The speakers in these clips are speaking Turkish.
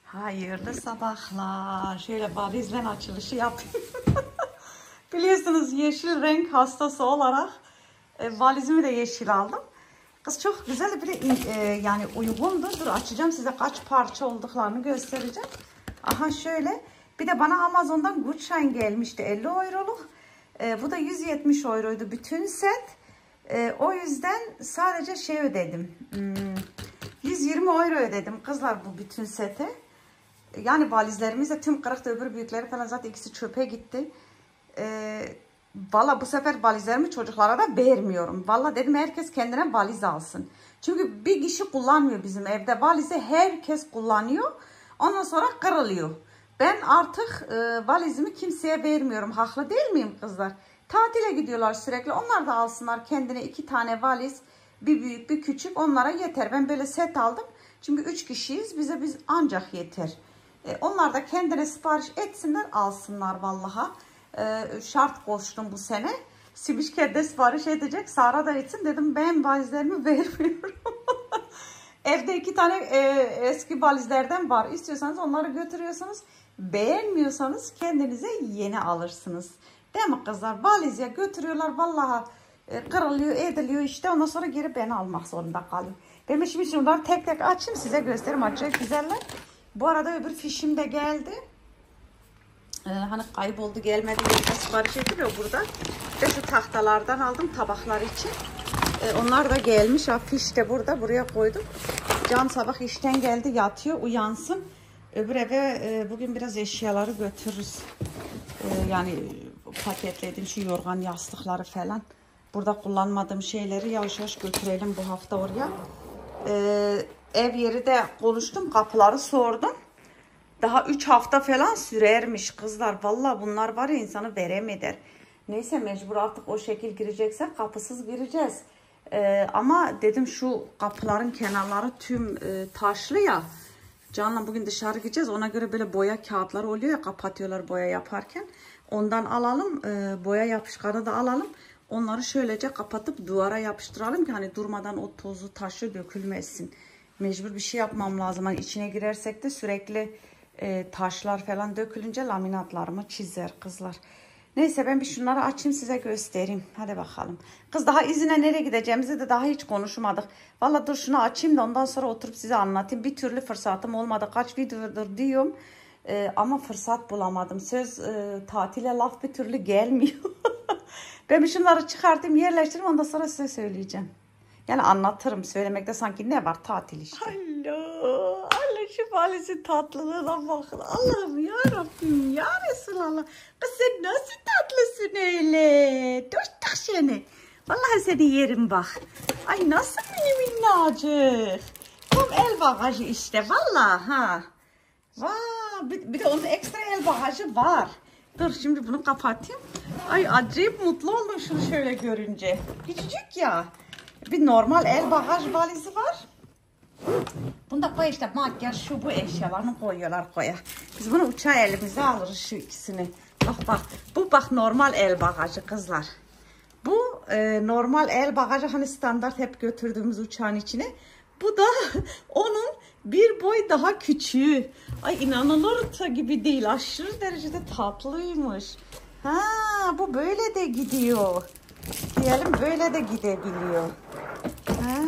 Hayırlı sabahlar. Şöyle valizle açılışı yapayım. Biliyorsunuz yeşil renk hastası olarak valizimi de yeşil aldım. Kız çok güzel bir de yani uygundu. Dur açacağım size kaç parça olduklarını göstereceğim. Aha şöyle. Bir de bana Amazon'dan Gutschein gelmişti 50 euroluk. Bu da 170 euroydu bütün set. O yüzden sadece şey ödedim. 120 euro ödedim kızlar bu bütün sete. Yani valizlerimiz de tüm kırıktı, öbür büyükleri falan zaten ikisi çöpe gitti. Valla bu sefer valizlerimi çocuklara da vermiyorum. Valla dedim herkes kendine valiz alsın. Çünkü bir kişi kullanmıyor bizim evde. Valizi herkes kullanıyor. Ondan sonra kırılıyor. Ben artık valizimi kimseye vermiyorum. Haklı değil miyim kızlar? Tatile gidiyorlar sürekli. Onlar da alsınlar kendine 2 tane valiz. Bir büyük bir küçük, onlara yeter. Ben böyle set aldım. Çünkü 3 kişiyiz. Biz ancak yeter. Onlar da kendine sipariş etsinler, alsınlar vallaha. Şart koştum bu sene. Sibişke'de sipariş edecek. Sara da etsin dedim. Ben valizlerimi vermiyorum. Evde 2 tane eski valizlerden var. İstiyorsanız onları götürüyorsunuz. Beğenmiyorsanız kendinize yeni alırsınız. Değil mi kızlar? Valizye götürüyorlar. Vallahi kırılıyor, ediliyor işte. Ondan sonra geri ben almak zorunda kalıyorum. Ben şimdi şunları tek tek açayım, size göstereyim. Acayip güzeller. Bu arada öbür fişim de geldi. Hani kayboldu gelmedi diye sipariş ediliyor burada. Ve şu tahtalardan aldım tabaklar için. Onlar da gelmiş. Fiş de burada. Buraya koydum. Can sabah işten geldi, yatıyor, uyansın. Öbür eve bugün biraz eşyaları götürürüz. Yani paketledim şu yorgan yastıkları falan. Burada kullanmadığım şeyleri yavaş yavaş götürelim bu hafta oraya. Ev yeri de konuştum, kapıları sordum. Daha 3 hafta falan sürermiş kızlar. Vallahi bunlar var ya, insanı veremeder. Neyse mecbur artık o şekil gireceksek kapısız gireceğiz. Ama dedim şu kapıların kenarları tüm taşlı ya. Can'la bugün dışarı gideceğiz. Ona göre böyle boya kağıtları oluyor ya, kapatıyorlar boya yaparken. Ondan alalım. Boya yapışkanı da alalım. Onları şöylece kapatıp duvara yapıştıralım ki hani durmadan o tozu taşı dökülmesin. Mecbur bir şey yapmam lazım. Hani içine girersek de sürekli taşlar falan dökülünce laminatlarımı çizer kızlar. Neyse ben bir şunları açayım size göstereyim. Hadi bakalım. Kız daha izine nereye gideceğimizi de daha hiç konuşmadık. Vallahi dur şunu açayım da ondan sonra oturup size anlatayım. Bir türlü fırsatım olmadı. Kaç videodur diyorum. Ama fırsat bulamadım. Söz tatile laf bir türlü gelmiyor. Ben bir şunları çıkartayım, yerleştireyim, ondan sonra size söyleyeceğim. Yani anlatırım. Söylemekte sanki ne var, tatil işte. Alo. Allah şu valizin tatlılığına bakın. Allah'ım yarabbim ya Resulallah. Kız sen nasıl tatlısın öyle. Dört seni. Vallahi seni yerim bak. Ay nasıl minnacık. Tam el bagajı işte vallahi ha. Vay, bir de onun ekstra el bagajı var. Dur şimdi bunu kapatayım. Ay acayip mutlu oldum şunu şöyle görünce. Küçücük ya. Bir normal el bagaj valizi var. Bunda koy işte makyaj şu bu eşyalarını koyuyorlar koya. Biz bunu uçağa elimize alırız şu ikisini. Bak bak. Bu bak normal el bagajı kızlar. Bu normal el bagajı hani standart hep götürdüğümüz uçağın içine. Bu da onun bir boy daha küçüğü. Ay inanılır gibi değil. Aşırı derecede tatlıymış. Ha bu böyle de gidiyor. Diyelim böyle de gidebiliyor. Ha,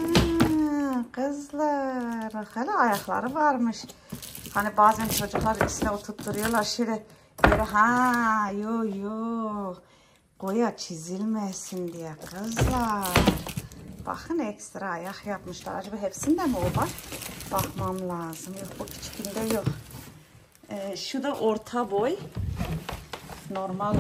kızlar. Hala ayakları varmış. Hani bazen çocuklar üstüne oturtturuyorlar. Şöyle böyle ha yo. Koya çizilmesin diye kızlar. Bakın ekstra ayak yapmışlar. Acaba hepsinde mi o var? Bakmam lazım. Yok bu küçükünde yok. Şu da orta boy. Normal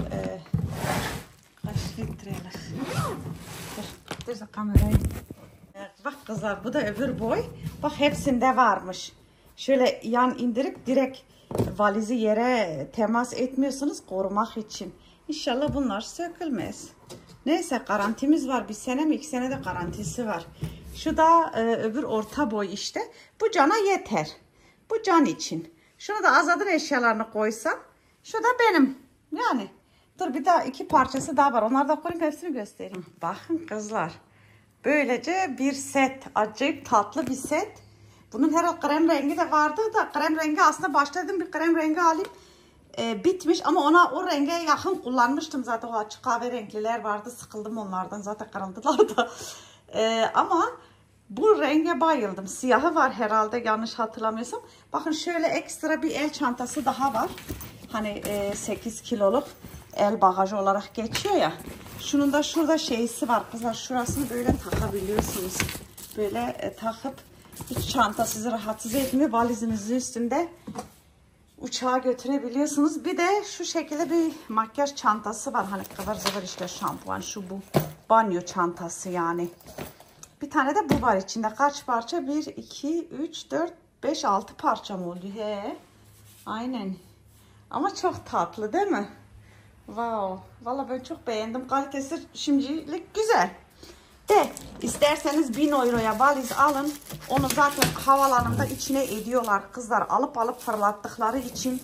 kaç litrelik. Dur kamerayı. Bak kızlar bu da öbür boy. Bak hepsinde varmış. Şöyle yan indirip direkt valizi yere temas etmiyorsunuz korumak için. İnşallah bunlar sökülmez. Neyse garantimiz var. 1 sene mi 2 sene de garantisi var. Şu da öbür orta boy işte. Bu Can'a yeter. Bu Can için. Şunu da Azad'ın eşyalarını koysam. Şu da benim. Yani. Dur bir daha 2 parçası daha var. Onları da koyayım, hepsini göstereyim. Bakın kızlar. Böylece bir set. Acayip tatlı bir set. Bunun herhalde krem rengi de vardı da krem rengi aslında başladım bir krem rengi alayım. Bitmiş ama o renge yakın kullanmıştım zaten. O açık kahverengiler vardı. Sıkıldım onlardan. Zaten kırıldılar da. Ama bu renge bayıldım. Siyahı var herhalde yanlış hatırlamıyorsam. Bakın şöyle ekstra bir el çantası daha var. Hani 8 kiloluk el bagajı olarak geçiyor ya. Şunun da şurada şeysi var kızlar. Şurasını böyle takabiliyorsunuz. Böyle takıp hiç çanta sizi rahatsız etmiyor. Valizinizin üstünde uçağa götürebiliyorsunuz. Bir de şu şekilde bir makyaj çantası var. Hani kıvır zıvır işte şampuan şu bu. Banyo çantası yani. Bir tane de bu var içinde. Kaç parça? 1, 2, 3, 4, 5, 6 parça mı oldu? He. Aynen. Ama çok tatlı değil mi? Wow. Valla ben çok beğendim. Kalitesi şimdilik güzel. De isterseniz 1000 euroya valiz alın. Onu zaten havalanında içine ediyorlar. Kızlar alıp fırlattıkları için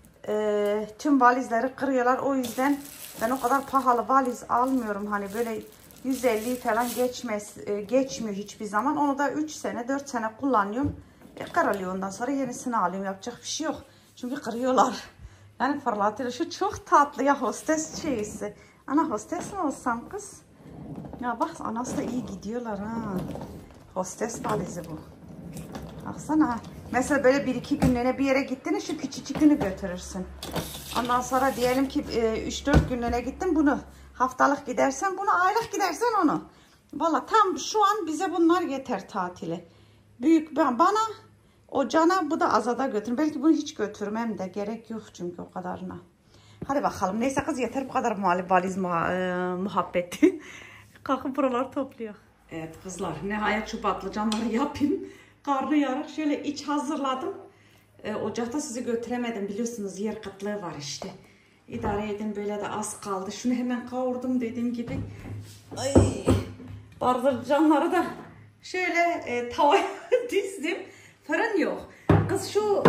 tüm valizleri kırıyorlar. O yüzden ben o kadar pahalı valiz almıyorum. Hani böyle 150 falan geçmiyor hiçbir zaman. Onu da 3 sene 4 sene kullanıyorum. Kırılıyor ondan sonra yenisini alıyorum. Yapacak bir şey yok. Çünkü kırıyorlar. Yani fırlatıyor. Şu çok tatlı ya hostes şeysi. Ana hostes mi olsam kız? Ya bak anası da iyi gidiyorlar ha. Hostes valizi bu. Baksana. Mesela böyle 1-2 günlüğüne bir yere gittiğinde şu küçücükünü götürürsün. Ondan sonra diyelim ki 3-4 günlüğüne gittin bunu. Haftalık gidersen bunu, aylık gidersen onu. Valla tam şu an bize bunlar yeter tatile. Büyük bana, o Cana, bu da Azad'a götürün. Belki bunu hiç götürmem de gerek yok çünkü o kadarına. Hadi bakalım. Neyse kız yeter bu kadar valiz muhabbeti. Kalkıp buraları topluyor. Evet kızlar, nihayet şu patlıcanları yapayım. Karnı yarık şöyle iç hazırladım. Ocakta sizi götüremedim biliyorsunuz, yer kıtlığı var işte. İdare edin, böyle de az kaldı. Şunu hemen kavurdum dediğim gibi. Ay, patlıcanları da şöyle tavaya dizdim. Fırın yok. Kız şu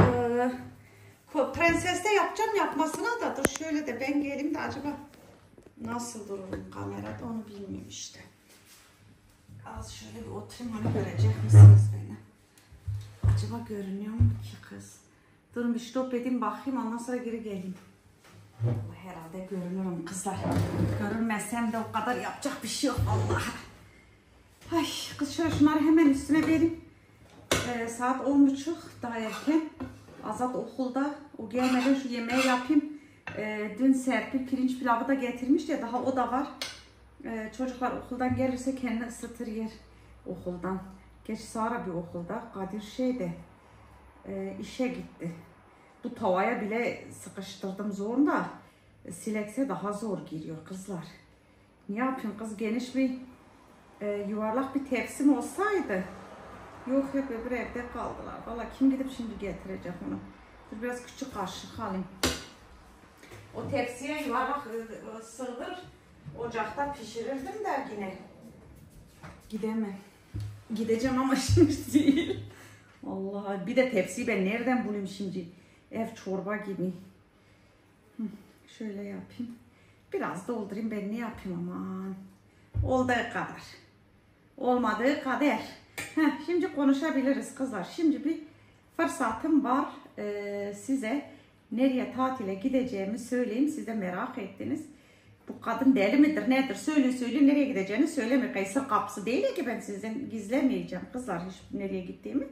prenseste yapacağım yapmasına da dur şöyle de ben geleyim de acaba nasıl dururum kamerada onu bilmiyorum işte. Az şöyle bir oturayım, hani görecek misiniz beni? Acaba görünüyor mu ki kız? Durun bir stop edeyim bakayım, ondan sonra geri geleyim. Herhalde görünürüm kızlar. Görünmezsem de o kadar yapacak bir şey yok Allah. Ay kız şöyle şunları hemen üstüne vereyim. Saat 10.30 daha erken. Azat okulda. O gelmeden şu yemeği yapayım. Dün Serpil pirinç pilavı da getirmiş ya, daha o da var. Çocuklar okuldan gelirse kendini ısıtır yer okuldan. Geç Sara bir okulda. Kadir işe gitti. Bu tavaya bile sıkıştırdım zorunda. Silekse daha zor giriyor kızlar. Ne yapayım kız, geniş bir yuvarlak bir tepsim olsaydı. Yok öbür evde kaldılar. Valla kim gidip şimdi getirecek onu. Dur biraz küçük kaşık alayım. O tepsiye yuvarlak sığdır. Ocakta pişirirdim de yine. Gidemem. Gideceğim ama şimdi değil. Allah, bir de tepsiyi ben nereden bulayım şimdi? Ev çorba gibi. Şöyle yapayım. Biraz doldurayım, ben ne yapayım aman. Olduğu kadar. Olmadığı kadar. Şimdi konuşabiliriz kızlar. Şimdi bir fırsatım var. Size nereye tatile gideceğimi söyleyeyim. Siz de merak ettiniz. Bu kadın deli midir nedir? Söyle nereye gideceğini söyleme. Kayseri kapısı değil ki, ben sizden gizlemeyeceğim kızlar hiç nereye gittiğimi.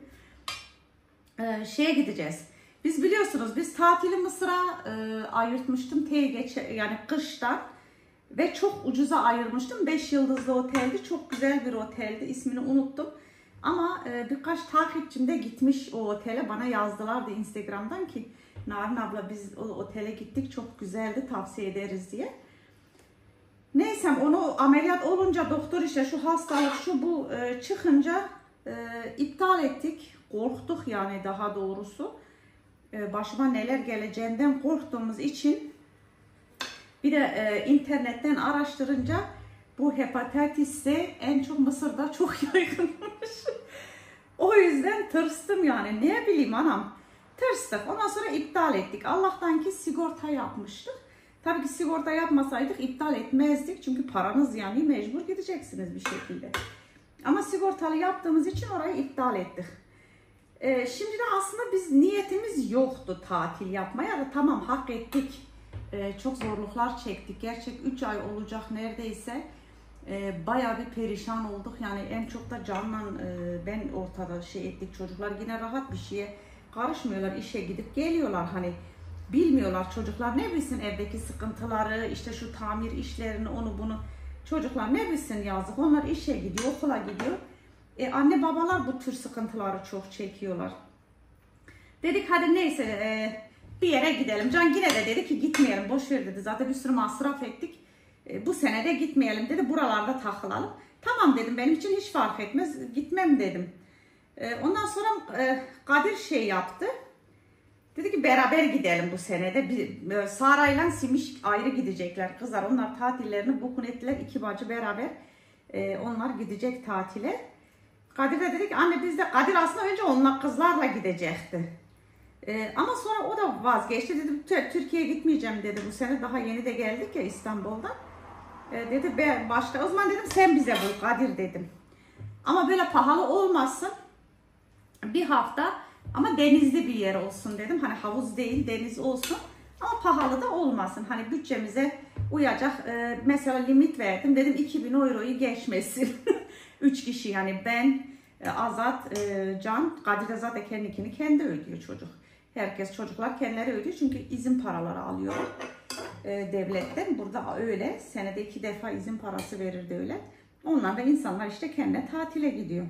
Şeye gideceğiz. Biz biliyorsunuz biz tatili Mısır'a ayırtmıştım. Yani kıştan. Ve çok ucuza ayırmıştım. 5 yıldızlı oteldi. Çok güzel bir oteldi. İsmini unuttum. Ama birkaç takipçim de gitmiş o otele. Bana yazdılardı Instagram'dan ki Narin abla biz o otele gittik. Çok güzeldi. Tavsiye ederiz diye. Neyse onu ameliyat olunca doktor işte şu hastalık şu bu çıkınca iptal ettik. Korktuk yani, daha doğrusu. Başıma neler geleceğinden korktuğumuz için. Bir de internetten araştırınca bu hepatitis de en çok Mısır'da çok yaygınmış. O yüzden tırstım yani, ne bileyim anam. Tırstık. Ondan sonra iptal ettik. Allah'tan ki sigorta yapmıştık. Tabii ki sigorta yapmasaydık iptal etmezdik. Çünkü paranız yani, mecbur gideceksiniz bir şekilde. Ama sigortalı yaptığımız için orayı iptal ettik. Şimdi de aslında biz niyetimiz yoktu tatil yapmaya da tamam hak ettik. Çok zorluklar çektik. Gerçek 3 ay olacak neredeyse. Bayağı bir perişan olduk. Yani en çok da Can'la ben ortada şey ettik. Çocuklar yine rahat bir şeye karışmıyorlar. İşe gidip geliyorlar hani. Bilmiyorlar çocuklar ne bilsin evdeki sıkıntıları, işte şu tamir işlerini, onu bunu. Çocuklar ne bilsin yazık. Onlar işe gidiyor, okula gidiyor. Anne babalar bu tür sıkıntıları çok çekiyorlar. Dedik hadi neyse bir yere gidelim. Can yine de dedi ki gitmeyelim, boş ver dedi. Zaten bir sürü masraf ettik. Bu sene de gitmeyelim dedi. Buralarda takılalım. Tamam dedim, benim için hiç fark etmez. Gitmem dedim. Ondan sonra Kadir şey yaptı. Dedi ki beraber gidelim bu senede. Sara ile Simiş ayrı gidecekler. Kızlar onlar tatillerini bukun ettiler. 2 bacı beraber. Onlar gidecek tatile. Kadir de dedi ki anne biz de, Kadir aslında önce onunla kızlarla gidecekti. Ama sonra o da vazgeçti. Dedim Türkiye'ye gitmeyeceğim dedi bu sene. Daha yeni de geldik ya İstanbul'dan. Dedi başka o zaman dedim sen bize bul Kadir dedim. Ama böyle pahalı olmasın. Bir hafta ama denizli bir yer olsun dedim. Hani havuz değil deniz olsun. Ama pahalı da olmasın. Hani bütçemize uyacak. Mesela limit verdim. Dedim 2000 euroyu geçmesin. 3 kişi yani ben, Azat, Can, Kadir de zaten kendikini kendi ödüyor çocuk. Herkes çocuklar kendileri ödüyor çünkü izin paraları alıyor devletten. Burada öyle. Senede 2 defa izin parası verir devlet. Onlar da insanlar işte kendine tatile gidiyor.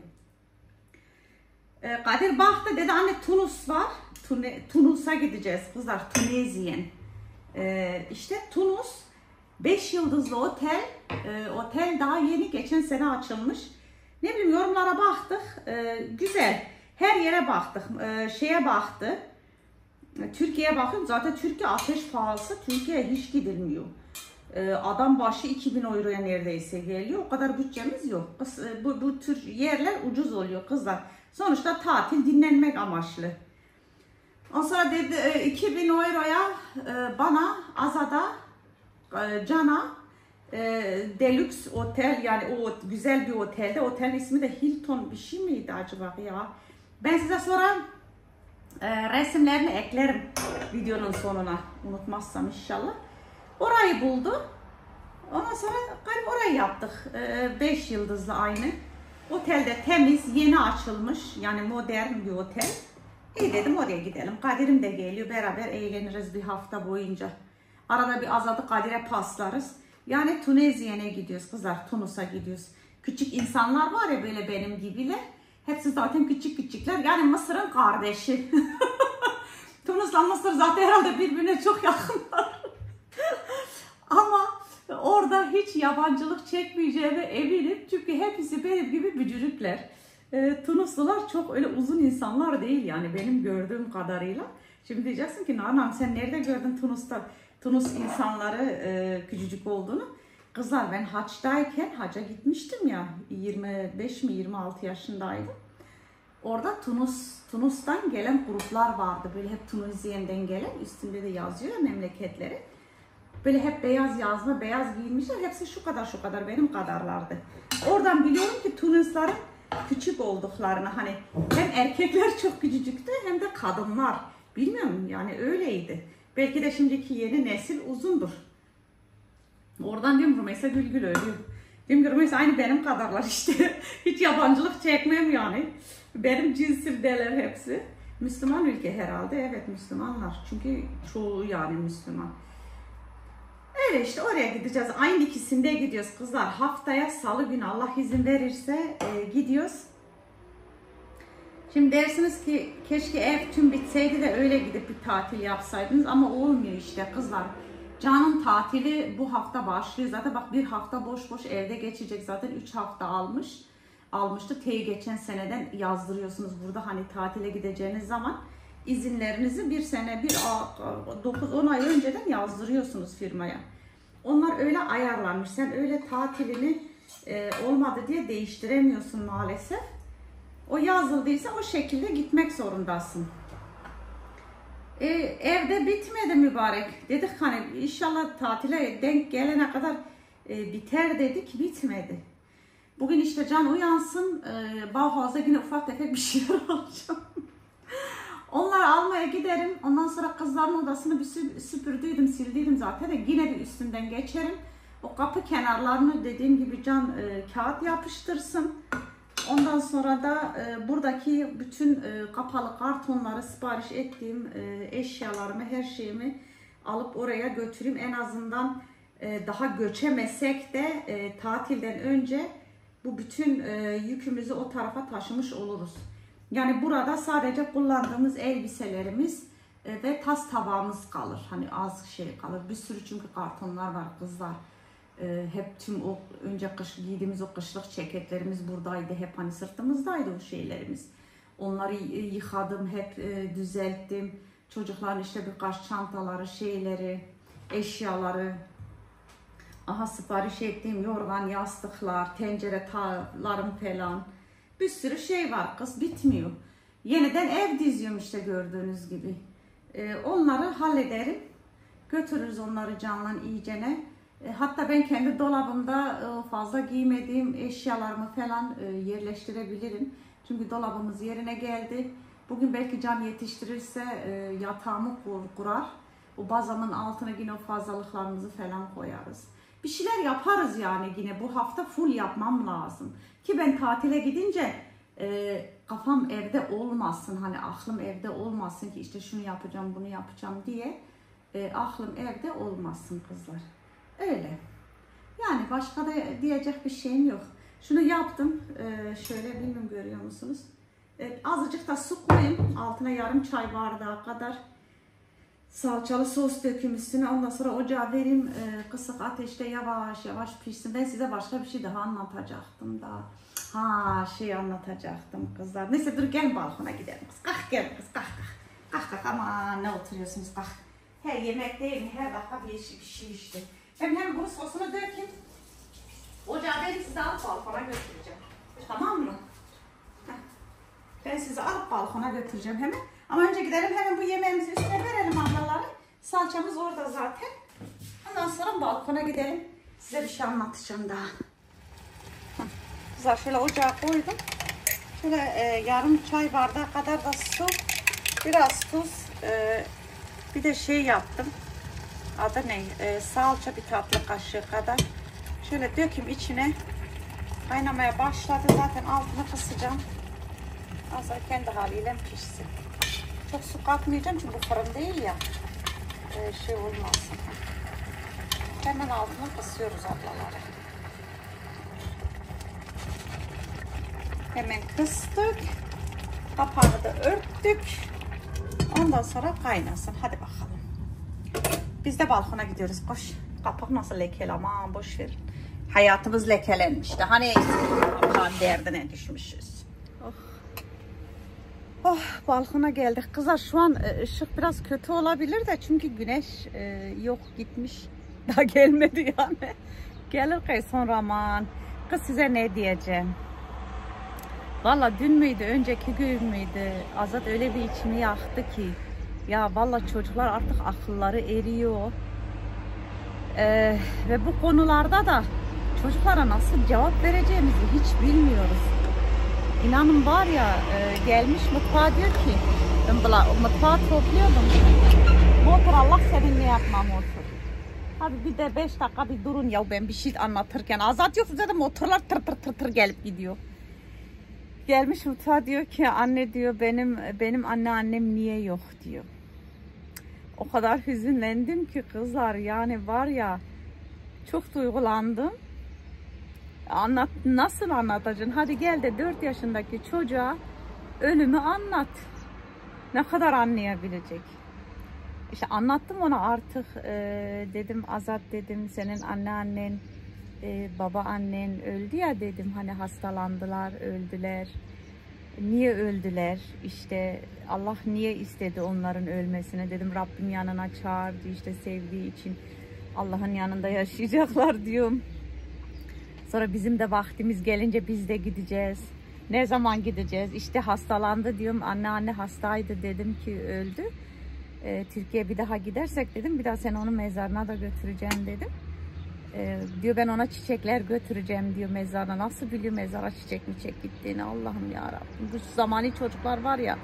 Kadir baktı dedi anne Tunus var. Tunus'a gideceğiz kızlar. Tunezyen. İşte Tunus 5 yıldızlı otel. Otel daha yeni geçen sene açılmış. Ne bileyim yorumlara baktık. Güzel. Her yere baktık. Şeye baktı. Türkiye'ye bakın. Zaten Türkiye ateş pahası. Türkiye'ye hiç gidilmiyor. Adam başı 2000 euroya neredeyse geliyor. O kadar bütçemiz yok. Bu tür yerler ucuz oluyor kızlar. Sonuçta tatil dinlenmek amaçlı. Ondan sonra dedi 2000 euroya bana Azada Can'a deluxe otel yani o güzel bir otelde. Otelin ismi de Hilton bir şey miydi acaba ya? Ben size sonra resimlerini eklerim videonun sonuna. Unutmazsam inşallah. Orayı buldu. Ondan sonra galiba orayı yaptık. 5 yıldızlı aynı. Otelde temiz, yeni açılmış. Yani modern bir otel. İyi dedim oraya gidelim. Kadir'im de geliyor. Beraber eğleniriz bir hafta boyunca. Arada bir Azad'ı Kadir'e paslarız. Yani Tunezyen'e gidiyoruz kızlar. Tunus'a gidiyoruz. Küçük insanlar var ya böyle benim gibiler. Hepsi zaten küçük küçükler. Yani Mısır'ın kardeşi. Tunus'la Mısır zaten herhalde birbirine çok yakınlar. Ama orada hiç yabancılık çekmeyeceğime eminim. Çünkü hepsi benim gibi bücürükler. Tunuslular çok öyle uzun insanlar değil yani benim gördüğüm kadarıyla. Şimdi diyeceksin ki Nalan sen nerede gördün Tunus'ta Tunus insanları küçücük olduğunu? Kızlar ben haçtayken haca gitmiştim ya 25 mi 26 yaşındaydım. Orada Tunus'tan gelen gruplar vardı. Böyle hep Tunizyen'den gelen üstünde de yazıyor ya memleketleri. Böyle hep beyaz yazma, beyaz giyinmişler. Hepsi şu kadar benim kadarlardı. Oradan biliyorum ki Tunusların küçük olduklarını hani hem erkekler çok küçücüktü hem de kadınlar. Bilmiyorum yani öyleydi. Belki de şimdiki yeni nesil uzundur. Oradan diyorum Rümeysa Gülgül ölüyor. Diyorum ki Rümeysa aynı benim kadarlar işte. Hiç yabancılık çekmem yani. Benim cinsimdeler hepsi. Müslüman ülke herhalde. Evet Müslümanlar. Çünkü çoğu yani Müslüman. Öyle işte oraya gideceğiz. Aynı ikisinde gidiyoruz kızlar. Haftaya salı günü Allah izin verirse gidiyoruz. Şimdi dersiniz ki keşke ev tüm bitseydi de öyle gidip bir tatil yapsaydınız. Ama olmuyor işte kızlar. Can'ın tatili bu hafta başlıyor. Zaten bak bir hafta boş boş evde geçecek. Zaten 3 hafta almıştı. Geçen seneden yazdırıyorsunuz burada hani tatile gideceğiniz zaman. İzinlerinizi bir sene, 9-10 ay önceden yazdırıyorsunuz firmaya. Onlar öyle ayarlanmış. Sen öyle tatilini olmadı diye değiştiremiyorsun maalesef. O yazıldıysa o şekilde gitmek zorundasın. Evde bitmedi mübarek. Dedik hani inşallah tatile denk gelene kadar biter dedik. Bitmedi. Bugün işte Can uyansın. Bauhaus'a yine ufak tefek bir şeyler alacağım. Onları almaya giderim. Ondan sonra kızların odasını bir süpürdüydüm, sildiydim zaten de yine bir üstünden geçerim. O kapı kenarlarını dediğim gibi Can kağıt yapıştırsın. Ondan sonra da buradaki bütün kapalı kartonları, sipariş ettiğim eşyalarımı, her şeyimi alıp oraya götüreyim. En azından daha göçemesek de tatilden önce bu bütün yükümüzü o tarafa taşımış oluruz. Yani burada sadece kullandığımız elbiselerimiz ve tas tabağımız kalır. Hani az şey kalır. Bir sürü çünkü kartonlar var kızlar. Hep tüm o önce kış giydiğimiz o kışlık ceketlerimiz buradaydı. Hep hani sırtımızdaydı o şeylerimiz. Onları yıkadım, hep düzelttim. Çocukların işte birkaç çantaları, şeyleri, eşyaları. Aha sipariş ettiğim yorgan, yastıklar, tencere talarım falan. Bir sürü şey var kız, bitmiyor. Yeniden ev diziyorum işte gördüğünüz gibi. Onları hallederim. Götürürüz onları Can'la iyicene. Hatta ben kendi dolabımda fazla giymediğim eşyalarımı falan yerleştirebilirim. Çünkü dolabımız yerine geldi. Bugün belki Can yetiştirirse yatağımı kurar. O bazamın altına yine o fazlalıklarımızı falan koyarız. Bir şeyler yaparız yani yine. Bu hafta full yapmam lazım. Ki ben tatile gidince kafam evde olmasın. Hani aklım evde olmasın ki işte şunu yapacağım, bunu yapacağım diye. Aklım evde olmasın kızlar. Öyle. Yani başka da diyecek bir şeyim yok. Şunu yaptım. Şöyle bilmiyorum görüyor musunuz? Azıcık da su koyayım. Altına yarım çay bardağı kadar salçalı sos döküm üstüne. Ondan sonra ocağa vereyim. Kısık ateşte yavaş yavaş pişsin. Ben size başka bir şey daha anlatacaktım da. Şey anlatacaktım kızlar. Neyse dur gel balkona gidelim. Kalk gel kız kalk. Kalk aman ne oturuyorsunuz kalk. Her yemek değil mi? Her dakika bir şey işte. Hem bunu sosunu dökün. Ocağa verip sizi alıp balkona götüreceğim. Tamam mı? Ben sizi alıp balkona götüreceğim hemen. Ama önce gidelim hemen bu yemeğimizi üstüne verelim ablaları. Salçamız orada zaten. Ondan sonra balkona gidelim. Size bir şey anlatacağım daha. Güzel şöyle ocağa koydum. Şöyle yarım çay bardağı kadar da su. Biraz tuz. Bir de şey yaptım. Adı ne? Salça bir tatlı kaşığı kadar. Şöyle döküm içine. Kaynamaya başladı. Zaten altını kısacağım. Az kendi haliyle pişsin. Çok su katmayacağım çünkü bu fırın değil ya. Şey olmasın. Hemen altını kısıyoruz ablaları. Hemen kıstık. Kapağını da örttük. Ondan sonra kaynasın. Hadi bakalım. Biz de balkona gidiyoruz. Koş. Kapak nasıl lekeli ama boş ver. Hayatımız lekelenmişti. Hani Allah'ın derdine düşmüşüz. Balkona geldik. Kızlar şu an ışık biraz kötü olabilir de çünkü güneş yok gitmiş. Daha gelmedi yani. Gelir ki sonra aman. Kız size ne diyeceğim. Valla dün müydü, önceki gün müydü? Azat öyle bir içimi yaktı ki. Ya valla çocuklar artık akılları eriyor. Ve bu konularda da çocuklara nasıl cevap vereceğimizi hiç bilmiyoruz. İnanın var ya gelmiş mutfağa diyor ki ben mutfağı topluyordum. Motor Allah seninle yapma motor. Abi bir de 5 dakika bir durun ya ben bir şey anlatırken. Azat yok zaten motorlar tır gelip gidiyor. Gelmiş mutfağa diyor ki anne diyor benim annem niye yok diyor. O kadar hüzünlendim ki kızlar yani var ya çok duygulandım. Nasıl anlatacaksın? Hadi gel de 4 yaşındaki çocuğa ölümü anlat. Ne kadar anlayabilecek? İşte anlattım ona artık dedim Azat dedim senin anneannen babaannen öldü ya dedim hani hastalandılar öldüler. Niye öldüler? İşte Allah niye istedi onların ölmesini dedim Rabbim yanına çağırdı işte sevdiği için Allah'ın yanında yaşayacaklar diyorum. Sonra bizim de vaktimiz gelince biz de gideceğiz. Ne zaman gideceğiz? İşte hastalandı diyorum. Anne hastaydı dedim ki öldü. Türkiye'ye bir daha gidersek dedim. Bir daha seni onun mezarına da götüreceğim dedim. Diyor ben ona çiçekler götüreceğim diyor mezarına. Nasıl biliyor mezara çiçek gittiğini Allah'ım yarabbim. Bu zamani çocuklar var ya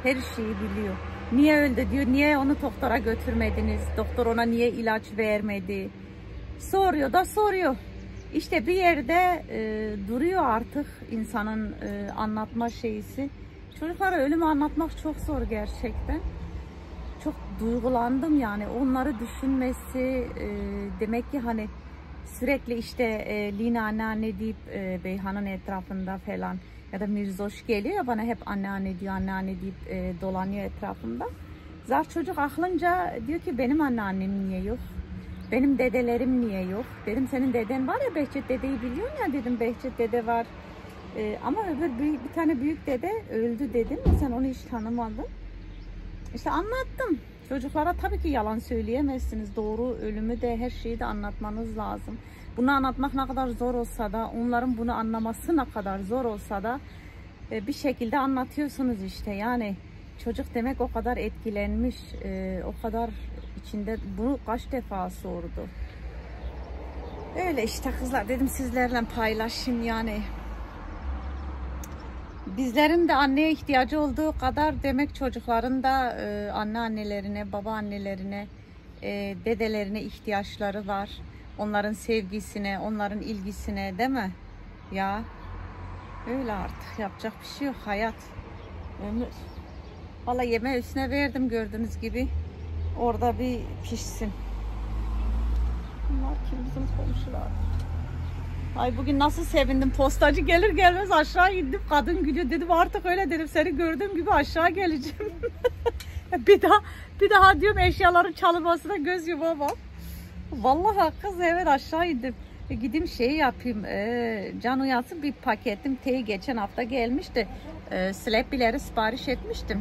Her şeyi biliyor. Niye öldü diyor. Niye onu doktora götürmediniz? Doktor ona niye ilaç vermedi? Soruyor da soruyor. İşte bir yerde duruyor artık insanın anlatma şeysi. Çocuklara ölümü anlatmak çok zor gerçekten. Çok duygulandım yani. Onları düşünmesi demek ki hani sürekli işte Lina anneanne deyip Beyhan'ın etrafında falan ya da Mirzoş geliyor ya bana hep anneanne diyor, anneanne deyip dolanıyor etrafımda. Zar çocuk aklınca diyor ki benim anneannem niye yok? Benim dedelerim niye yok? Dedim senin deden var ya, Behçet dedeyi biliyorsun ya, dedim Behçet dede var. Ama öbür bir tane büyük dede öldü dedim. Sen onu hiç tanımadın. İşte anlattım. Çocuklara tabii ki yalan söyleyemezsiniz. Doğru ölümü de her şeyi de anlatmanız lazım. Bunu anlatmak ne kadar zor olsa da, onların bunu anlaması ne kadar zor olsa da bir şekilde anlatıyorsunuz işte. Yani çocuk demek o kadar etkilenmiş, o kadar içinde bunu kaç defa sordu. Öyle işte kızlar, dedim sizlerle paylaşayım yani. Bizlerin de anneye ihtiyacı olduğu kadar demek çocukların da anneannelerine, babaannelerine, dedelerine ihtiyaçları var. Onların sevgisine, onların ilgisine, değil mi? Ya öyle artık, yapacak bir şey yok, hayat, ömür. Vallahi yemeği üstüne verdim gördüğünüz gibi. Orada bir pişsin. Bunlar kim? Bizim komşular. Ay bugün nasıl sevindim. Postacı gelir gelmez aşağı indim. Kadın gülüyor. Dedim artık öyle, dedim seni gördüğüm gibi aşağı geleceğim. bir daha diyorum eşyaların çalınmasına göz yumamam. Vallahi kız, evet aşağı indim. Gideyim şeyi yapayım. Can uyansın, bir paketim teyi geçen hafta gelmişti. Slappileri sipariş etmiştim.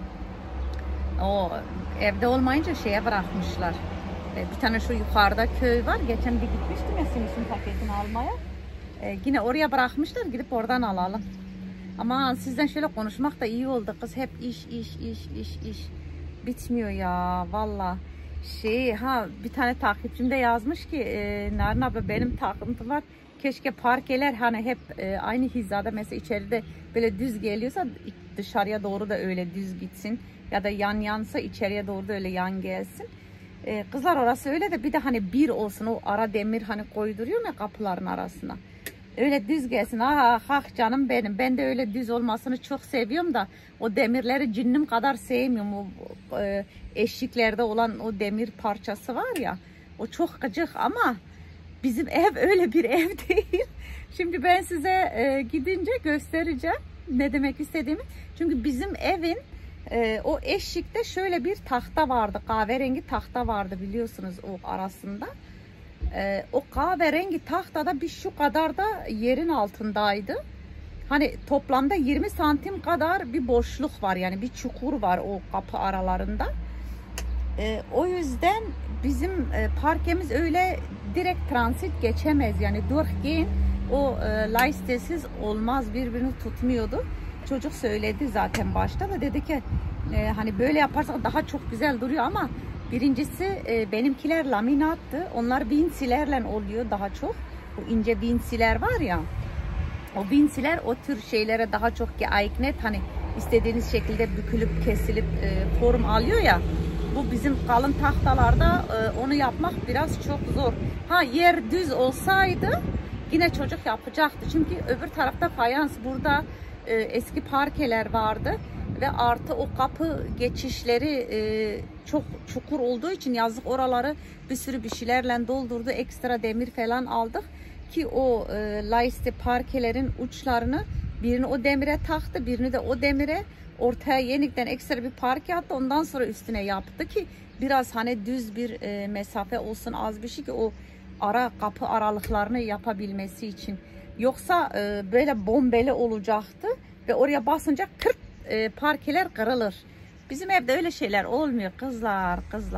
O evde olmayınca şeye bırakmışlar. Bir tane şu yukarıda köy var. Geçen bir gitmiştim ya Simis'in paketini almaya. Yine oraya bırakmışlar. Gidip oradan alalım. Ama sizden şöyle konuşmak da iyi oldu kız. Hep iş. Bitmiyor ya valla. Bir tane takipçim de yazmış ki Narin abla benim takıntım var. Keşke parkeler hani hep aynı hizada, mesela içeride böyle düz geliyorsa dışarıya doğru da öyle düz gitsin. Ya da yan yansa içeriye doğru da öyle yan gelsin. Kızlar orası öyle de bir de hani bir olsun, o ara demir hani koyduruyor ya kapıların arasına. Öyle düz gelsin. Ah canım benim. Ben de öyle düz olmasını çok seviyorum da o demirleri cinnim kadar sevmiyorum. O eşiklerde olan o demir parçası var ya. O çok gıcık ama bizim ev öyle bir ev değil. Şimdi ben size gidince göstereceğim ne demek istediğimi. Çünkü bizim evin o eşikte şöyle bir tahta vardı. Kahverengi tahta vardı biliyorsunuz o arasında. O kahverengi tahtada bir şu kadar da yerin altındaydı. Hani toplamda 20 santim kadar bir boşluk var. Yani bir çukur var o kapı aralarında. O yüzden bizim parkemiz öyle direkt transit geçemez. Yani durchgehen o leistesiz olmaz, birbirini tutmuyordu. Çocuk söyledi zaten başta da, dedi ki hani böyle yaparsak daha çok güzel duruyor ama birincisi benimkiler laminattı. Onlar binsilerle oluyor daha çok. Bu ince binsiler var ya. O binsiler o tür şeylere daha çok geeignet. Hani istediğiniz şekilde bükülüp kesilip form alıyor ya. Bu bizim kalın tahtalarda onu yapmak biraz çok zor. Yer düz olsaydı yine çocuk yapacaktı. Çünkü öbür tarafta fayans, burada eski parkeler vardı. Ve artı o kapı geçişleri çok çukur olduğu için yazık, oraları bir sürü bir şeylerle doldurdu. Ekstra demir falan aldık ki o leiste parkelerin uçlarını, birini o demire taktı, birini de o demire, ortaya yeniden ekstra bir parke attı. Ondan sonra üstüne yaptı ki biraz hani düz bir mesafe olsun, az bir şey ki o ara kapı aralıklarını yapabilmesi için. Yoksa böyle bombeli olacaktı ve oraya basınca kırt parkeler kırılır. Bizim evde öyle şeyler olmuyor kızlar.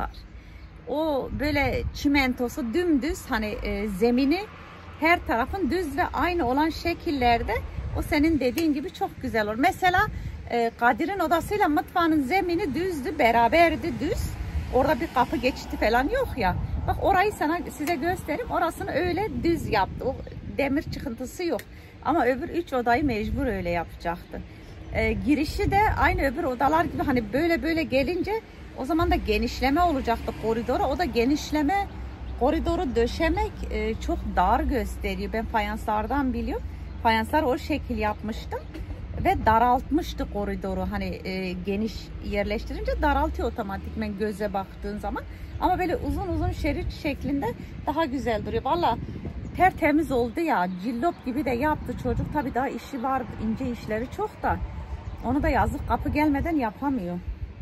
O böyle çimentosu dümdüz, hani zemini her tarafın düz ve aynı olan şekillerde, o senin dediğin gibi çok güzel olur. Mesela Kadir'in odasıyla mutfağının zemini düzdü, beraberdi düz. Orada bir kapı geçiti falan yok ya. Bak orayı size göstereyim. Orasını öyle düz yaptı. O demir çıkıntısı yok. Ama öbür 3 odayı mecbur öyle yapacaktı. Girişi de aynı öbür odalar gibi hani böyle gelince o zaman da genişleme olacaktı koridora. O da genişleme koridoru döşemek çok dar gösteriyor. Ben fayanslardan biliyorum. Fayanslar o şekil yapmıştım ve daraltmıştı koridoru. Hani geniş yerleştirince daraltıyor otomatikmen göze baktığın zaman. Ama böyle uzun şerit şeklinde daha güzel duruyor. Valla tertemiz oldu ya. Cillop gibi de yaptı çocuk. Tabii daha işi var. İnce işleri çok da. Onu da yazık kapı gelmeden yapamıyor.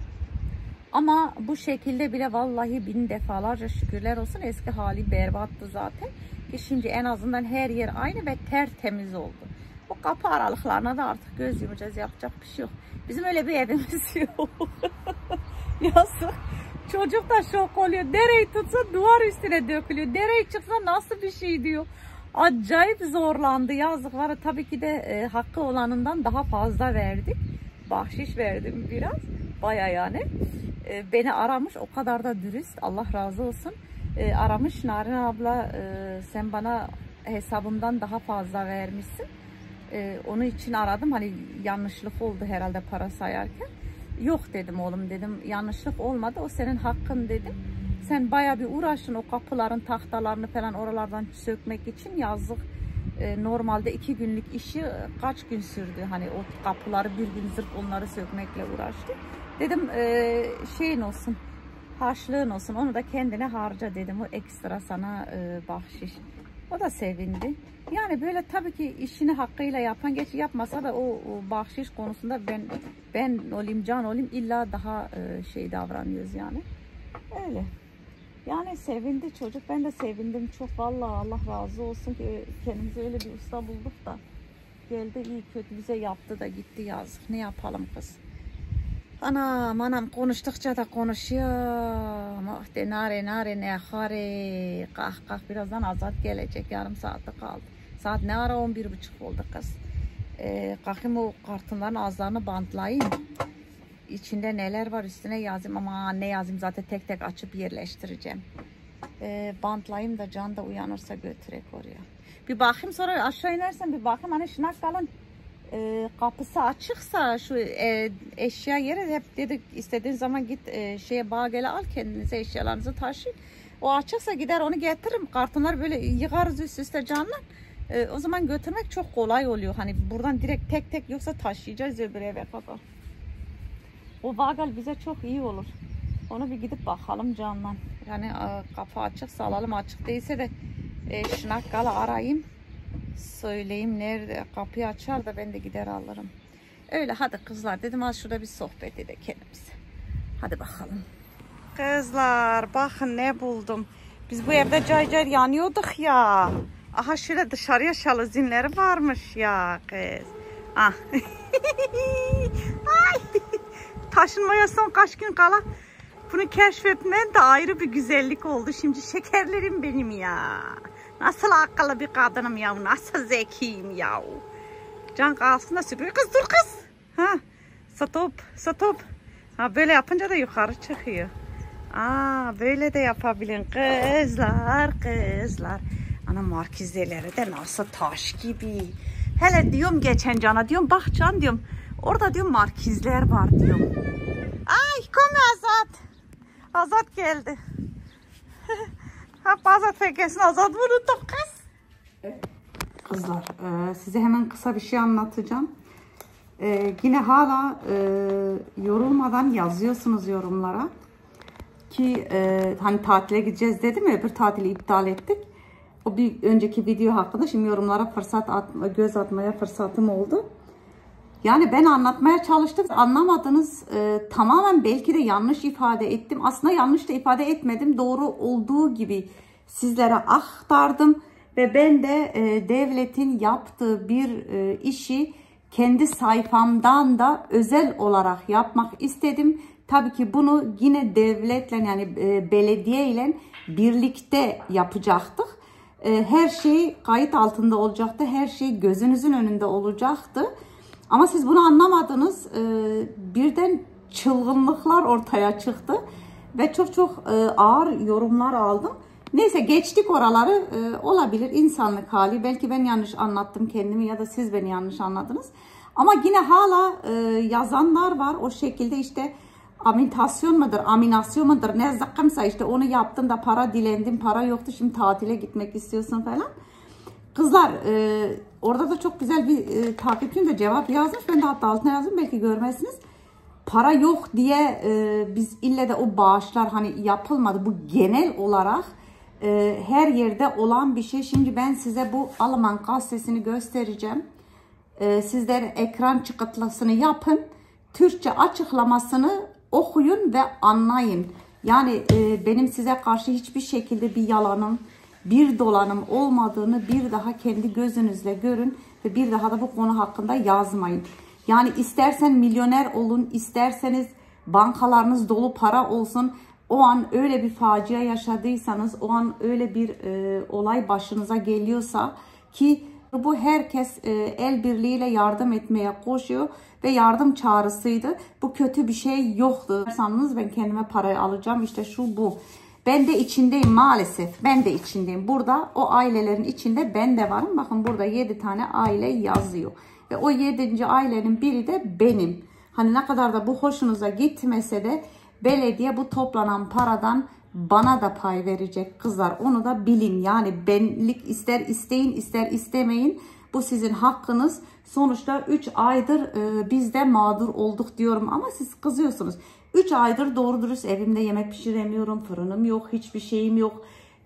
Ama bu şekilde bile vallahi bin defalarca şükürler olsun. Eski hali berbattı zaten. Ki şimdi en azından her yer aynı ve tertemiz oldu. O kapı aralıklarına da artık göz yumacağız. Yapacak bir şey yok. Bizim öyle bir evimiz yok. Yazık. Çocuk da şok oluyor. Dereyi tutsa duvar üstüne dökülüyor. Dereyi çıksa nasıl bir şey diyor. Acayip zorlandı. Yazık var. Tabii ki de hakkı olanından daha fazla verdik. Bahşiş verdim biraz. Baya yani. Beni aramış. O kadar da dürüst. Allah razı olsun. Aramış. Narin abla sen bana hesabımdan daha fazla vermişsin. Onun için aradım. Hani yanlışlık oldu herhalde para sayarken. Yok dedim oğlum dedim. Yanlışlık olmadı. O senin hakkın dedim. Sen baya bir uğraştın o kapıların tahtalarını falan oralardan sökmek için yazık. Normalde 2 günlük işi kaç gün sürdü. Hani o kapıları bir gün sırf onları sökmekle uğraştı. Dedim şeyin olsun. Harçlığın olsun. Onu da kendine harca dedim. O ekstra sana bahşiş. O da sevindi. Yani böyle tabii ki işini hakkıyla yapan, geç yapmasa da o bahşiş konusunda ben olayım, can olayım illa daha şey davranıyoruz yani. Öyle. Yani sevindi çocuk. Ben de sevindim çok. Vallahi Allah razı olsun ki kendimize öyle bir usta bulduk da. Geldi iyi kötü bize yaptı da gitti yazık. Ne yapalım kız. Anam konuştukça da konuşuyor. Ah de nare ne hare. Kah birazdan Azat gelecek. Yarım saate kaldı. Saat ne ara 11:30 oldu kız. Kalkayım o kartonların ağızlarını bantlayayım. İçinde neler var üstüne yazayım ama ne yazayım zaten tek tek açıp yerleştireceğim. Bantlayayım da Can da uyanırsa götürek oraya. Bir bakayım sonra aşağı inersem bir bakayım hani Şınakkal'ın kapısı açıksa şu eşya yeri hep dedik istediğin zaman git şeye Bağgel'e al kendinize eşyalarınızı taşıyın. O açıksa gider onu getiririm. Kartonlar böyle yıkarız üst üste Can'la. O zaman götürmek çok kolay oluyor. Hani buradan direkt tek yoksa taşıyacağız öbür eve kadar. O Bağgel bize çok iyi olur. Onu bir gidip bakalım Can'la. Yani kapı açıksa alalım, açık değilse de Şınakkal'ı arayayım. Söyleyeyim nerede kapıyı açar da ben de gider alırım. Öyle hadi kızlar dedim az şurada bir sohbet edelim kendimize. Hadi bakalım. Kızlar bakın ne buldum. Biz bu evde caycar yanıyorduk ya. Aha şöyle dışarıya şaluzinleri varmış ya kız. Ah. Ay. Taşınmaya son kaç gün kala. Bunu keşfetmen de ayrı bir güzellik oldu. Şimdi şekerlerim benim ya. Nasıl akıllı bir kadınım ya. Nasıl zekiyim ya. Can kalsın da süpürüyor. Kız dur kız. Ha. Stop. Ha böyle yapınca da yukarı çıkıyor. Aa böyle de yapabilin kızlar. Ana markizeleri de nasıl taş gibi. Hele diyorum geçen Can'a diyorum bak Can diyorum. Orada diyorum markizler var diyorum. Ay kom Azat geldi. Hep Azat fekesin Azat unuttum kız. Kızlar size hemen kısa bir şey anlatacağım. Yine hala yorulmadan yazıyorsunuz yorumlara. Ki hani tatile gideceğiz dedim ya öbür tatili iptal ettik. O bir önceki video hakkında şimdi yorumlara göz atmaya fırsatım oldu. Yani ben anlatmaya çalıştım. Anlamadınız. Tamamen belki de yanlış ifade ettim. Aslında yanlış da ifade etmedim. Doğru olduğu gibi sizlere aktardım. Ve ben de devletin yaptığı bir işi kendi sayfamdan da özel olarak yapmak istedim. Tabii ki bunu yine devletle yani belediye ile birlikte yapacaktık. Her şey kayıt altında olacaktı. Her şey gözünüzün önünde olacaktı. Ama siz bunu anlamadınız. Birden çılgınlıklar ortaya çıktı. Ve çok ağır yorumlar aldım. Neyse geçtik oraları. Olabilir insanlık hali. Belki ben yanlış anlattım kendimi ya da siz beni yanlış anladınız. Ama yine hala yazanlar var o şekilde, işte amintasyon mudur, aminasyon mudur, ne zakımsa işte onu yaptım da para dilendim, para yoktu, şimdi tatile gitmek istiyorsun falan. Kızlar orada da çok güzel bir takipçim de cevap yazmış. Ben de hatta altına yazdım, belki görmezsiniz. Para yok diye biz ille de o bağışlar hani yapılmadı. Bu genel olarak her yerde olan bir şey. Şimdi ben size bu Alman gazetesini göstereceğim. Sizler ekran çıkartmasını yapın. Türkçe açıklamasını okuyun ve anlayın. Yani benim size karşı hiçbir şekilde bir yalanım, bir dolanım olmadığını bir daha kendi gözünüzle görün ve bir daha da bu konu hakkında yazmayın. Yani istersen milyoner olun, isterseniz bankalarınız dolu para olsun. O an öyle bir facia yaşadıysanız, o an öyle bir olay başınıza geliyorsa ki bu herkes el birliğiyle yardım etmeye koşuyor ve yardım çağrısıydı. Bu kötü bir şey yoktu. Sanırsanız ben kendime parayı alacağım, işte şu bu. Ben de içindeyim maalesef. Ben de içindeyim. Burada o ailelerin içinde ben de varım. Bakın burada 7 tane aile yazıyor. Ve o 7. ailenin biri de benim. Hani ne kadar da bu hoşunuza gitmese de belediye bu toplanan paradan bana da pay verecek kızlar. Onu da bilin. Yani benlik ister isteyin ister istemeyin. Bu sizin hakkınız. Sonuçta 3 aydır biz de mağdur olduk diyorum ama siz kızıyorsunuz. 3 aydır doğru dürüst evimde yemek pişiremiyorum. Fırınım yok. Hiçbir şeyim yok.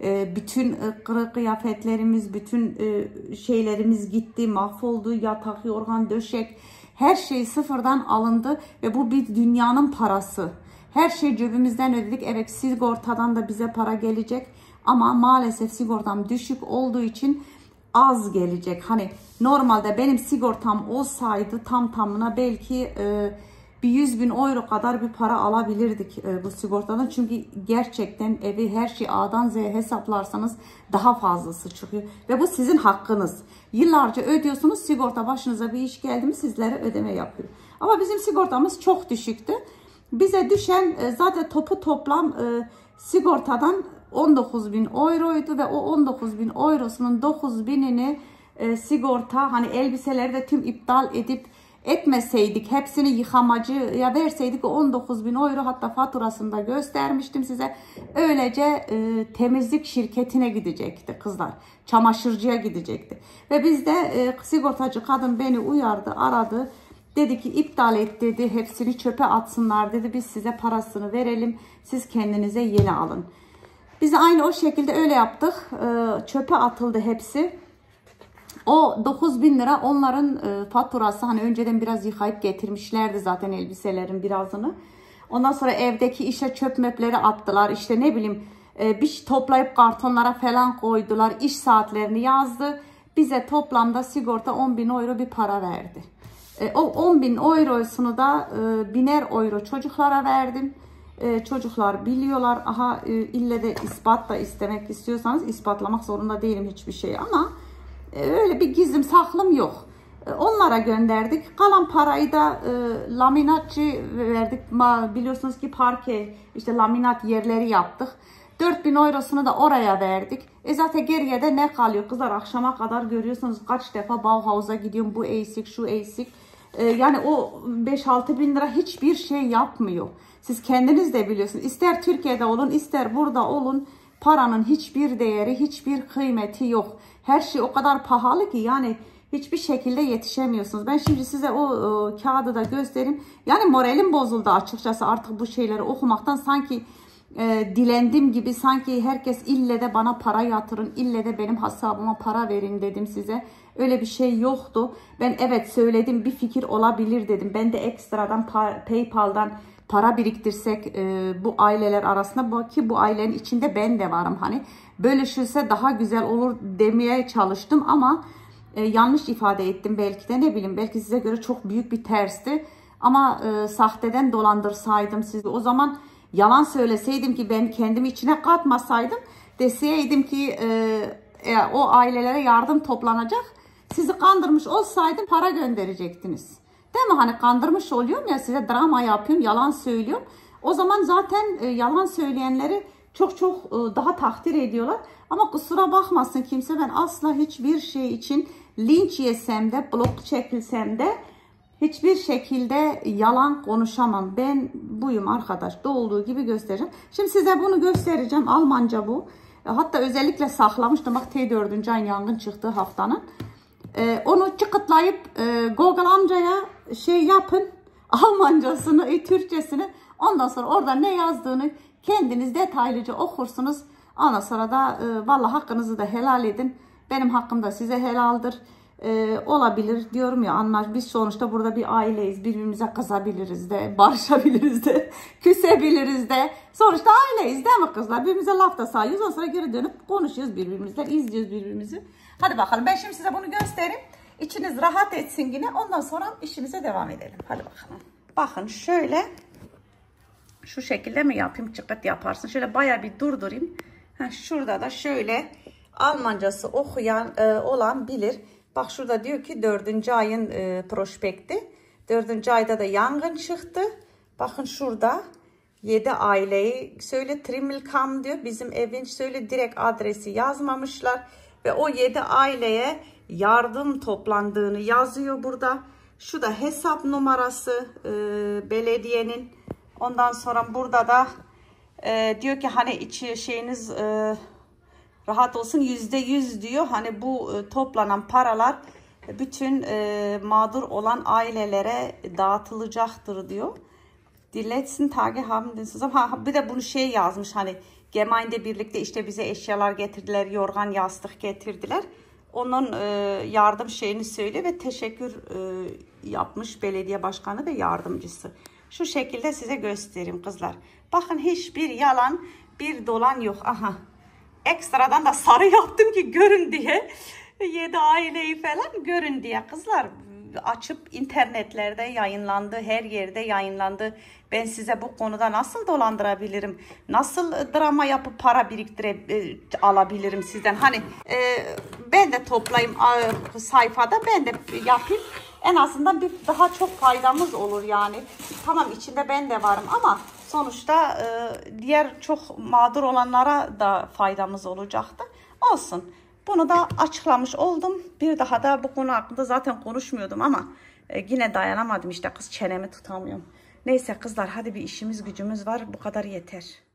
Bütün kıyafetlerimiz, bütün şeylerimiz gitti. Mahvoldu. Yatak, yorgan, döşek. Her şey sıfırdan alındı. Ve bu bir dünyanın parası. Her şey cebimizden ödedik. Evet, sigortadan da bize para gelecek. Ama maalesef sigortam düşük olduğu için az gelecek. Hani normalde benim sigortam olsaydı tam tamına belki bir 100.000 euro kadar bir para alabilirdik bu sigortadan. Çünkü gerçekten evi her şeyi A'dan Z'ye hesaplarsanız daha fazlası çıkıyor. Ve bu sizin hakkınız. Yıllarca ödüyorsunuz, sigorta başınıza bir iş geldi mi sizlere ödeme yapıyor. Ama bizim sigortamız çok düşüktü. Bize düşen zaten toplam sigortadan 19.000 euroydu ve o 19.000 eurosunun 9.000'ini sigorta, hani elbiseleri de tüm iptal edip etmeseydik, hepsini yıkamacıya verseydik, o 19.000 euro hatta faturasında göstermiştim size. Öylece temizlik şirketine gidecekti kızlar. Çamaşırcıya gidecekti. Ve biz de sigortacı kadın beni uyardı, aradı. Dedi ki iptal et dedi, hepsini çöpe atsınlar dedi. Biz size parasını verelim, siz kendinize yeni alın. Biz de aynı o şekilde öyle yaptık. Çöpe atıldı hepsi. O 9.000 lira onların faturası. Hani önceden biraz yıkayıp getirmişlerdi zaten elbiselerin birazını. Ondan sonra evdeki işe çöp möpleri attılar. İşte ne bileyim bir şey toplayıp kartonlara falan koydular. İş saatlerini yazdı. Bize toplamda sigorta 10.000 euro bir para verdi. O 10.000 eurosunu da 1.000 euro çocuklara verdim. Çocuklar biliyorlar. Aha ille de ispat da istemek istiyorsanız ispatlamak zorunda değilim hiçbir şey ama öyle bir gizlim saklım yok. Onlara gönderdik. Kalan parayı da laminatçı verdik. Biliyorsunuz ki parke işte laminat yerleri yaptık. 4.000 eurosunu da oraya verdik. Zaten geriye de ne kalıyor kızlar, akşama kadar görüyorsunuz kaç defa Bauhaus'a gidiyorum, bu eksik şu eksik. Yani o 5-6 bin lira hiçbir şey yapmıyor. Siz kendiniz de biliyorsunuz. İster Türkiye'de olun ister burada olun. Paranın hiçbir değeri, hiçbir kıymeti yok. Her şey o kadar pahalı ki yani hiçbir şekilde yetişemiyorsunuz. Ben şimdi size o kağıdı da göstereyim. Yani moralim bozuldu açıkçası artık bu şeyleri okumaktan. Sanki dilendim gibi, sanki herkes ille de bana para yatırın, ille de benim hesabıma para verin dedim size. Öyle bir şey yoktu. Ben evet söyledim, bir fikir olabilir dedim. Ben de ekstradan PayPal'dan para biriktirsek bu aileler arasında, ki bu ailenin içinde ben de varım, hani bölüşülse daha güzel olur demeye çalıştım ama yanlış ifade ettim belki de, ne bileyim, belki size göre çok büyük bir tersti ama sahteden dolandırsaydım sizi, o zaman yalan söyleseydim ki ben kendimi içine katmasaydım, deseydim ki o ailelere yardım toplanacak, sizi kandırmış olsaydım para gönderecektiniz. Değil mi? Hani kandırmış oluyorum ya, size drama yapıyorum, yalan söylüyorum. O zaman zaten yalan söyleyenleri çok daha takdir ediyorlar. Ama kusura bakmasın kimse, ben asla hiçbir şey için linç yesem de, blok çekilsem de Hiçbir şekilde yalan konuşamam. Ben buyum arkadaş. Doğduğu gibi göstereceğim. Şimdi size bunu göstereceğim. Almanca bu. Hatta özellikle saklamıştım. Bak T4. ayın yangın çıktığı haftanın. Onu çıkıtlayıp Google amcaya şey yapın. Almancasını, Türkçesini. Ondan sonra orada ne yazdığını kendiniz detaylıca okursunuz. Ondan sonra da vallahi hakkınızı da helal edin. Benim hakkım da size helaldir. Olabilir diyorum ya, biz sonuçta burada bir aileyiz, birbirimize kızabiliriz de, barışabiliriz de, küsebiliriz de, sonuçta aileyiz değil mi kızlar? Birbirimize laf da sayıyoruz, ondan sonra geri dönüp konuşuyoruz birbirimizle, izliyoruz birbirimizi. Hadi bakalım, ben şimdi size bunu göstereyim, içiniz rahat etsin yine, ondan sonra işimize devam edelim. Hadi bakalım. Bakın şöyle, şu şekilde mi yapayım, çıkıt yaparsın, şöyle bayağı bir durdurayım. Şurada da şöyle Almancası okuyan olan bilir. Bak şurada diyor ki 4. ayın prospekti. 4. ayda da yangın çıktı. Bakın şurada 7 aileyi söyle Trimmelkamm diyor. Bizim evin söyle direkt adresi yazmamışlar. Ve o 7 aileye yardım toplandığını yazıyor burada. Şu da hesap numarası belediyenin. Ondan sonra burada da diyor ki hani içi şeyiniz rahat olsun, %100 diyor. Hani bu toplanan paralar bütün mağdur olan ailelere dağıtılacaktır diyor. Diletsin Tage haben den. Bir de bunu şey yazmış, hani Gemeinde birlikte işte bize eşyalar getirdiler, yorgan yastık getirdiler. Onun yardım şeyini söyle ve teşekkür yapmış belediye başkanı ve yardımcısı. Şu şekilde size göstereyim kızlar. Bakın hiçbir yalan, bir dolan yok. Aha. Ekstradan da sarı yaptım ki görün diye. 7 aileyi falan görün diye kızlar. Açıp internetlerde yayınlandı. Her yerde yayınlandı. Ben size bu konuda nasıl dolandırabilirim? Nasıl drama yapıp para alabilirim sizden? Hani ben de toplayayım sayfada, ben de yapayım. En azından bir daha çok faydamız olur yani. Tamam, içinde ben de varım ama sonuçta diğer çok mağdur olanlara da faydamız olacaktı. Olsun. Bunu da açıklamış oldum. Bir daha da bu konu hakkında zaten konuşmuyordum ama yine dayanamadım işte, kız çenemi tutamıyorum. Neyse kızlar, hadi bir işimiz gücümüz var, bu kadar yeter.